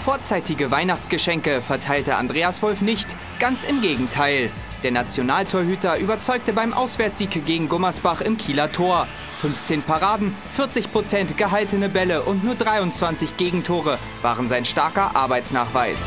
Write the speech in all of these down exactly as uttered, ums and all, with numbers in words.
Vorzeitige Weihnachtsgeschenke verteilte Andreas Wolf nicht, ganz im Gegenteil. Der Nationaltorhüter überzeugte beim Auswärtssieg gegen Gummersbach im Kieler Tor. fünfzehn Paraden, vierzig Prozent gehaltene Bälle und nur dreiundzwanzig Gegentore waren sein starker Arbeitsnachweis.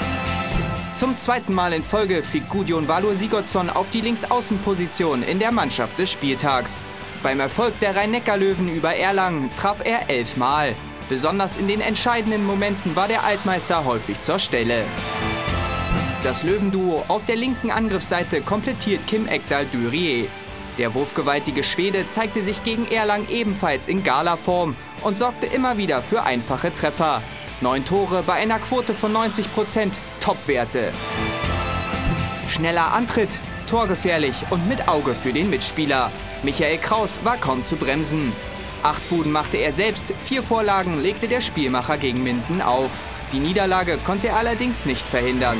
Zum zweiten Mal in Folge fliegt Gudjon Valur Sigurdsson auf die Linksaußenposition in der Mannschaft des Spieltags. Beim Erfolg der Rhein-Neckar-Löwen über Erlangen traf er elfmal. Besonders in den entscheidenden Momenten war der Altmeister häufig zur Stelle. Das Löwenduo auf der linken Angriffsseite komplettiert Kim Ekdal-Dürier. Der wurfgewaltige Schwede zeigte sich gegen Erlangen ebenfalls in Gala-Form und sorgte immer wieder für einfache Treffer. Neun Tore bei einer Quote von neunzig Prozent, Topwerte. Schneller Antritt, torgefährlich und mit Auge für den Mitspieler. Michael Kraus war kaum zu bremsen. Acht Buden machte er selbst, vier Vorlagen legte der Spielmacher gegen Minden auf. Die Niederlage konnte er allerdings nicht verhindern.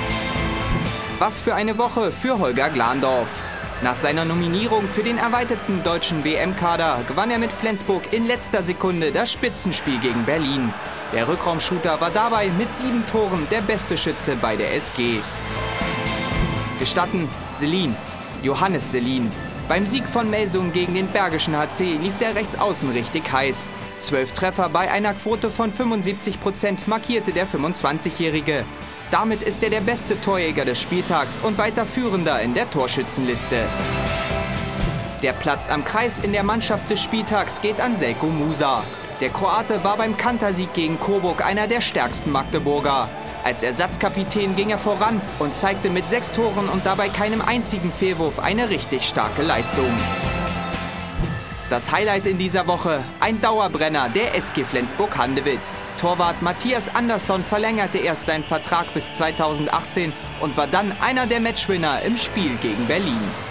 Was für eine Woche für Holger Glandorf. Nach seiner Nominierung für den erweiterten deutschen W M-Kader gewann er mit Flensburg in letzter Sekunde das Spitzenspiel gegen Berlin. Der Rückraumshooter war dabei mit sieben Toren der beste Schütze bei der S G. Gestatten Selin, Johannes Selin. Beim Sieg von Melsungen gegen den Bergischen H C lief der Rechtsaußen richtig heiß. Zwölf Treffer bei einer Quote von fünfundsiebzig Prozent markierte der fünfundzwanzigjährige. Damit ist er der beste Torjäger des Spieltags und weiter Führender in der Torschützenliste. Der Platz am Kreis in der Mannschaft des Spieltags geht an Željko Musa. Der Kroate war beim Kantersieg gegen Coburg einer der stärksten Magdeburger. Als Ersatzkapitän ging er voran und zeigte mit sechs Toren und dabei keinem einzigen Fehlwurf eine richtig starke Leistung. Das Highlight in dieser Woche, ein Dauerbrenner der S G Flensburg-Handewitt. Torwart Matthias Andersson verlängerte erst seinen Vertrag bis zweitausendachtzehn und war dann einer der Matchwinner im Spiel gegen Berlin.